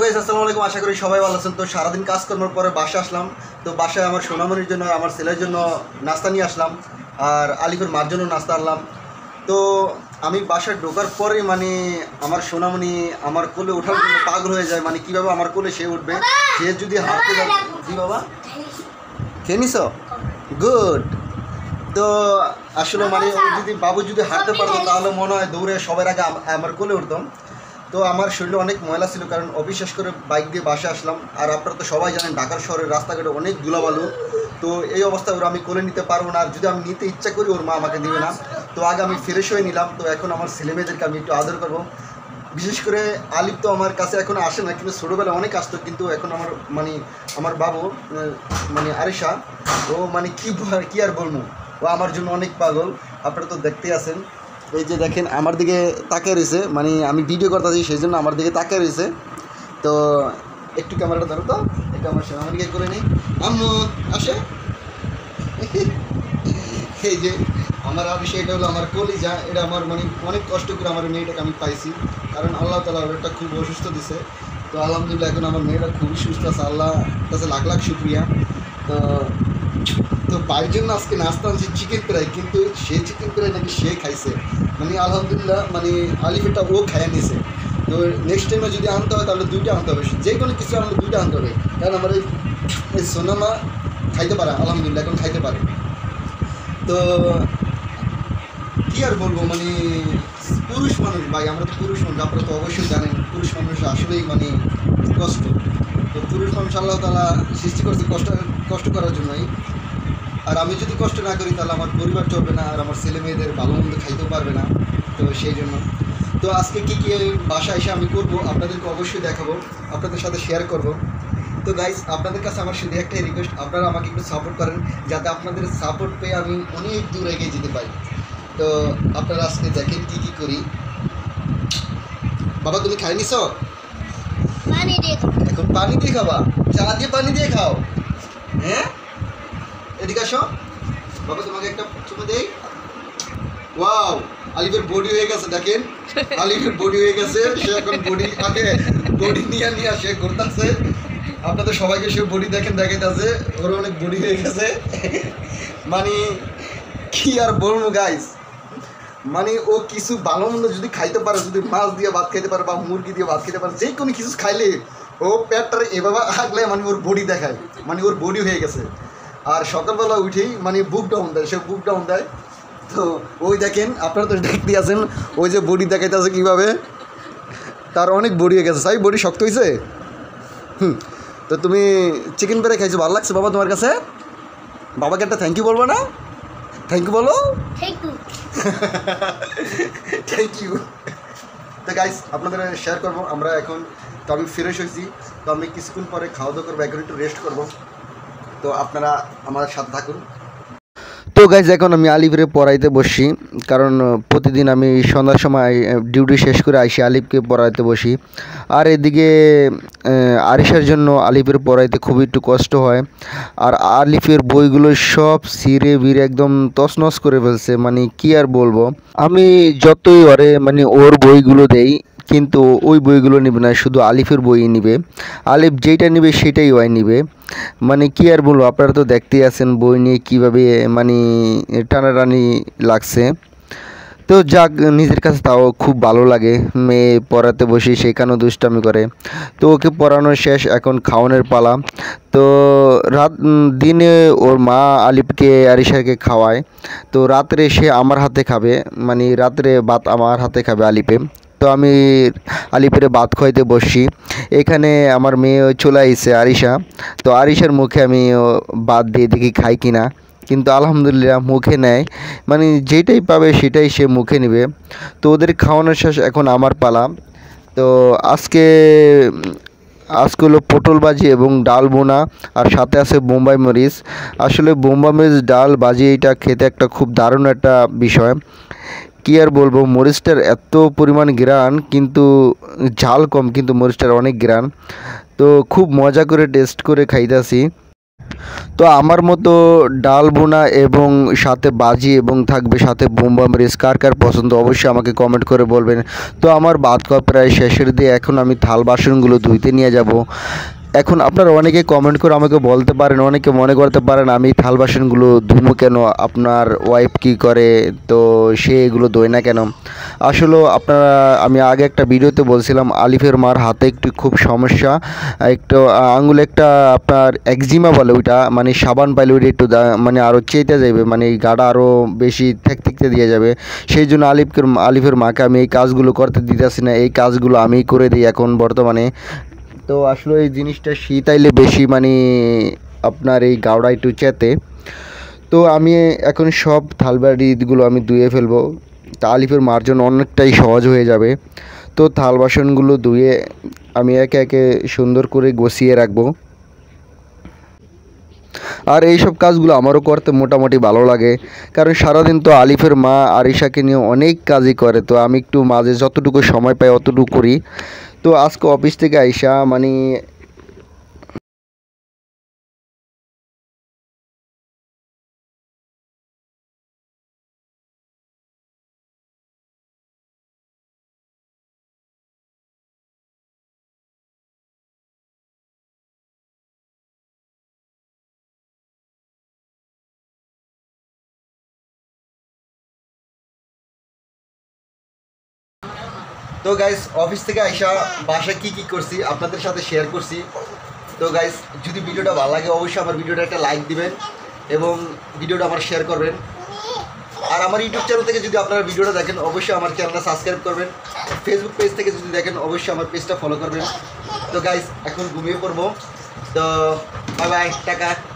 Guys আসসালামু আলাইকুম। আশা করি সবাই ভালো আছেন। তো সারাদিন কাজ করার পরে বাসায় আসলাম। তো বাসায় আমার সোনামণির জন্য আমার ছেলের জন্য নাস্তা নিয়ে আসলাম, আর আলিফের মার জন্য নাস্তা আনলাম। তো আমি বাসায় ঢোকার পরে মানে আমার সোনামণি আমার কোলে ওঠার জন্য পাগল হয়ে যায়। মানে কীভাবে আমার কোলে সে উঠবে, সে যদি হাঁটতে যাবে। জি বাবা, খেয়ে নিস? গুড। তো আসলে মানে ও যদি বাবু যদি হাঁটতে পারতো তাহলে মনে হয় দৌড়ে সবার আগে আমার কোলে উঠতাম। তো আমার শরীরে অনেক ময়লা ছিল, কারণ অবিশ্বাস করে বাইক দিয়ে বাসে আসলাম। আর আপনারা তো সবাই জানেন ঢাকার শহরের রাস্তাঘাটে অনেক ধুলাবালু। তো এই অবস্থায় ওরা আমি কোলে নিতে পারবো না, আর যদি আমি নিতে ইচ্ছা করি ওর মা আমাকে দিবে না। তো আগে আমি ফ্রেশ হয়ে নিলাম। তো এখন আমার ছেলেমেয়েদেরকে আমি একটু আদর করবো। বিশেষ করে আলিফ তো আমার কাছে এখন আসে না, কিন্তু ছোটোবেলায় অনেক আসতো। কিন্তু এখন আমার বাবু মানে আরিশা, ও মানে কী আর বলবো, ও আমার জন্য অনেক পাগল। আপনারা তো দেখতেই আছেন, এই যে দেখেন আমার দিকে তাকিয়ে রয়েছে। মানে আমি ভিডিও করতেছি সেই জন্য আমার দিকে তাকিয়ে রয়েছে। তো একটু ক্যামেরাটা ধরো তো, একটু আমার সোনামণিকে করে নিই। আম্মু আসে। এই যে আমার আবিষয়, এটা হলো আমার কলিজা। এটা আমার মানে অনেক কষ্ট করে আমার মেয়েটাকে আমি পাইছি, কারণ আল্লাহ তাআলা ওটা খুব অসুস্থ দিছে। তো আলহামদুলিল্লাহ এখন আমার মেয়েটা খুবই সুস্থ আছে, আল্লাহ কাছে লাখ লাখ শুক্রিয়া। তো তো বাইরের জন্য আজকে নাস্তা আনছি চিকেন ফ্রাই, কিন্তু সেই চিকেন ফ্রাই নাকি সে খাইছে। মানে আলহামদুলিল্লাহ, মানে আলিফেরটা ও খাইয়া নিয়েছে। তো নেক্সট টাইমে যদি আনতে হয় তাহলে দুইটা আনতে হবে, যে কোনো কিছু আনলে দুইটা আনতে হবে। কারণ আমার এই সোনামা খাইতে পারে, আলহামদুলিল্লাহ এখন খাইতে পারে। তো কী আর বলবো, মানে পুরুষ মানুষ ভাই, আমরা তো পুরুষ মানুষ, আপনারা তো অবশ্যই জানেন পুরুষ মানুষ আসলেই মানে কষ্ট। তো পুরুষ মানুষ আল্লাহ তাআলা সৃষ্টি করছে কষ্ট করার জন্যই। আর আমি যদি কষ্ট না করি তাহলে আমার পরিবার চলবে না, আর আমার ছেলে মেয়েদের ভালো মন্দ খাইতেও পারবে না। তো সেই জন্য তো আজকে কী কী বাসায় এসে আমি করবো আপনাদেরকে অবশ্যই দেখাবো, আপনাদের সাথে শেয়ার করব। তো গাইস, আপনাদের কাছে আমার শুধু একটাই রিকোয়েস্ট, আপনারা আমাকে একটু সাপোর্ট করেন, যাতে আপনাদের সাপোর্ট পেয়ে আমি অনেক দূর এগিয়ে যেতে পারি। তো আপনারা আজকে দেখেন কী কী করি। বাবা তুমি খাই নিছ? এখন পানি দিয়ে খাবা? চা দিয়ে পানি দিয়ে খাও? হ্যাঁ, এদিকে আসো বাবা, তোমাকে একটা চুমু দেই। ওয়াও, আলিফের বডি হয়ে গেছে, দেখেন আলিফের বডি হয়ে গেছে। সে এখন বডি নিয়ে সে করতেছে। আপনাদের সবাইকে সে বডি দেখাইতেছে, ওর অনেক বডি হয়ে গেছে। মানে কি আর বলবো গাইস, মানে ও কিছু ভালো মন্দ যদি খাইতে পারে, যদি মাছ দিয়ে ভাত খাইতে পারে বা মুরগি দিয়ে ভাত খেতে পারে, যে কোনো কিছু খাইলে ও পেটটা এভাবে আগলে মানে ওর বডি দেখায়, মানে ওর বডি হয়ে গেছে। আর সকালবেলা উঠেই মানে বুক ডাউন দেয়, সে বুক ডাউন দেয়। তো ওই দেখেন, আপনারা তো দেখতে আছেন ওই যে বডি দেখাইতে আছে কীভাবে, তার অনেক বডি হয়ে গেছে। সাই বডি শক্ত হয়েছে। তো তুমি চিকেন ফ্রাই খাইছো, ভালো লাগছে বাবা তোমার কাছে? বাবাকে একটা থ্যাংক ইউ বলবো না? থ্যাংক ইউ বলো। Thank you. তো গাইস, আপনাদের শেয়ার করবো আমরা এখন। তো আমি ফ্রেশ হয়েছি, তো আমি কিছুক্ষণ পরে খাওয়া দাওয়া করবো, এখন একটু রেস্ট করবো। তো আপনারা আমার সাথে থাকুন। তো গাইজ, এখন আমি আলিফের পড়াইতে বসি, কারণ প্রতিদিন আমি সন্ধ্যার সময় ডিউটি শেষ করে আসি, আলিফকে পড়াইতে বসি। আর এদিকে আরিশার জন্য আলিফের পড়াইতে খুবই একটু কষ্ট হয়। আর আলিফের বইগুলো সব ছিঁড়ে বিড়ে একদম তছনছ করে ফেলছে। মানে কি আর বলবো, আমি যতই ওরে মানে ওর বইগুলো দেই, কিন্তু ওই বইগুলো নেবে না, শুধু আলিফের বই নিবে। আলিফ যেইটা নেবে সেটাই ওই নিবে। মানে কি আর বলবো, আপনারা তো দেখতেই আছেন বই নিয়ে কীভাবে মানে টানাটানি লাগছে। তো যাক, নিজের কাছে তাও খুব ভালো লাগে। মেয়ে পড়াতে বসি, সেখানেও দুষ্টামি করে। তো ওকে পড়ানো শেষ, এখন খাওয়ানোর পালা। তো দিনে ওর মা আলিফকে আরিশাকে খাওয়ায়, তো রাত্রে সে আমার হাতে খাবে, মানে রাত্রে ভাত আমার হাতে খাবে আলিফে। তো আমি আলিফের ভাত খাইতে বসছি। এখানে আমার মেয়ে চলে আইছে আরিশা। তো আরিশার মুখে আমি ভাত দিয়ে দেখি খাই কিনা, কিন্তু আলহামদুলিল্লাহ মুখে নেয়। মানে যেটাই পাবে সেটাই সে মুখে নেবে। তো ওদের খাওয়ানোর শেষ, এখন আমার পালা। তো আজকে হলো পটল ভাজি এবং ডাল বোনা, আর সাথে আছে বোম্বাই মরিচ। আসলে বোম্বাই মরিচ ডাল ভাজি, এটা খেতে একটা খুব দারুণ একটা বিষয়। কী আর বলবো, মরিচটার এত পরিমাণ ঘ্রাণ, কিন্তু ঝাল কম, কিন্তু মরিচটার অনেক ঘ্রাণ। তো খুব মজা করে টেস্ট করে খাইতেছি। তো আমার মতো ডাল বোনা এবং সাথে বাজি এবং থাকবে সাথে বোম্বা মরিচ কার কার পছন্দ অবশ্যই আমাকে কমেন্ট করে বলবেন। তো আমার ভাত খাওয়া প্রায় শেষের দিয়ে এখন আমি থাল বাসনগুলো ধুইতে নিয়ে যাব। এখন আপনারা অনেকে কমেন্ট করে আমাকে বলতে পারেন, অনেকে মনে করতে পারেন আমি থাল বাসনগুলো ধুমো কেন, আপনার ওয়াইফ কি করে তো সে এগুলো ধোয় না কেন। আসলে আপনারা, আমি আগে একটা ভিডিওতে বলছিলাম আলিফের মার হাতে একটু খুব সমস্যা, একটু আঙুলে একটা আপনার একজিমা বলে ওইটা, মানে সাবান পাইলে ওইটা একটু মানে আরও চেতে যাবে, মানে এই গাটা আরও বেশি থেকতে দিয়ে যাবে। সেই জন্য আলিফের মাকে আমি এই কাজগুলো করতে দিতেছি না, এই কাজগুলো আমি করে দিই এখন বর্তমানে। তো আসলে এই জিনিসটা শীত আইলে বেশি মানে আপনার এই গাওড়া একটু চেতে। তো আমি এখন সব থালবাড়িগুলো আমি ধুয়ে ফেলবো, তা আলিফের মার জন্য অনেকটাই সহজ হয়ে যাবে। তো থাল বাসনগুলো ধুয়ে আমি একে একে সুন্দর করে গুছিয়ে রাখবো। আর এই সব কাজগুলো আমারও করতে মোটামুটি ভালো লাগে, কারণ সারাদিন তো আলিফের মা আরিশাকে নিয়ে অনেক কাজই করে, তো আমি একটু মাঝে যতটুকু সময় পাই অতটুকু করি। তো আজকে অফিস থেকে আইসা মানে তো গাইস অফিস থেকে আইসা বাসায় কি করছি আপনাদের সাথে শেয়ার করছি। তো গাইস যদি ভিডিওটা ভালো লাগে অবশ্যই আমার ভিডিওটা একটা লাইক দিবেন এবং ভিডিওটা আমার শেয়ার করবেন। আর আমার ইউটিউব চ্যানেল থেকে যদি আপনারা ভিডিওটা দেখেন অবশ্যই আমার চ্যানেলটা সাবস্ক্রাইব করবেন। ফেসবুক পেজ থেকে যদি দেখেন অবশ্যই আমার পেজটা ফলো করবেন। তো গাইস এখন ঘুমিয়ে পড়বো। তো বাই বাই, টাটা।